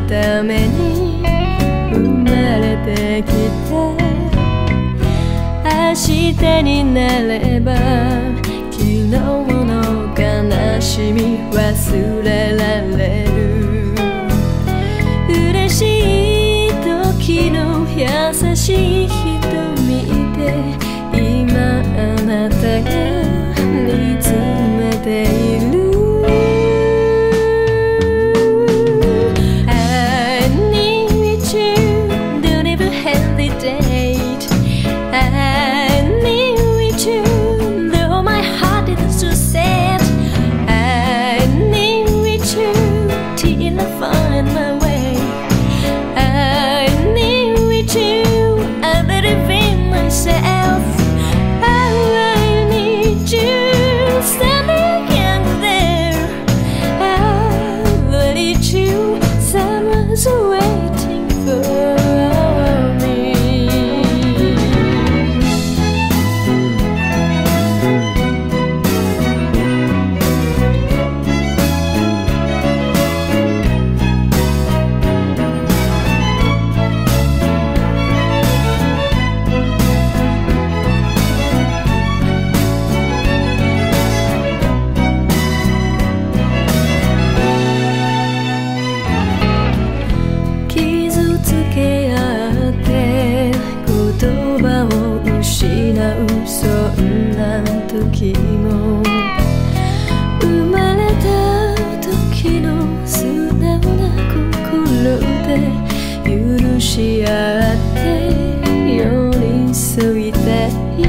ために生まれてきた。明日になれば昨日の悲しみ忘れられる。嬉しい時の優しい瞳で今あなたが見つめている。I need you, don't ever hesitate. I need you, though my heart is so sad. I need you till I find my way. I need you, I believe in myself. I need you, standing there. I need you, someone's waiting for me. 傷つけ合って言葉を失うそんな時も生まれた時の素直な心で許し合って寄り添いたい。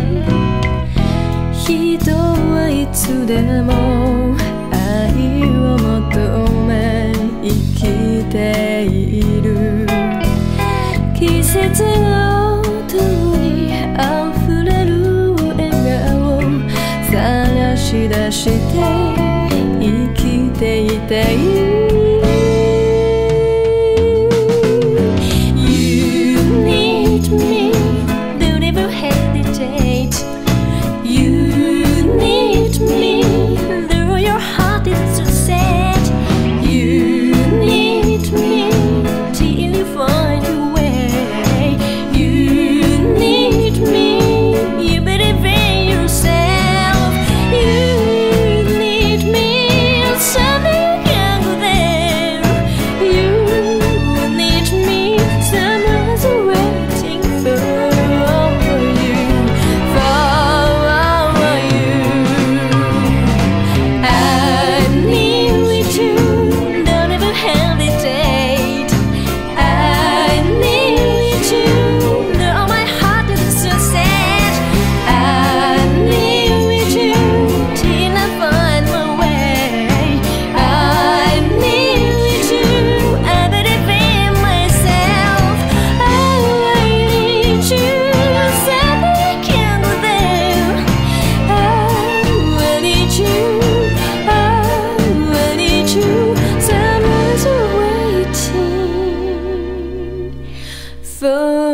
人はいつでも愛を求め生きている。季節ごとに溢れる笑顔探し出して生きていたい。You need me, don't ever hesitate. You need me, though your heart is so sad. You need me till you find your way. You need me, you believe in yourself. You need me, something there. You need me, someone's waiting for you. For you, I need you, don't ever hesitate. I need you, though my heart is so sad. I need you till I find my way. I need you, I believe in myself. I need you, something there. I need you, I need you, someone's waiting for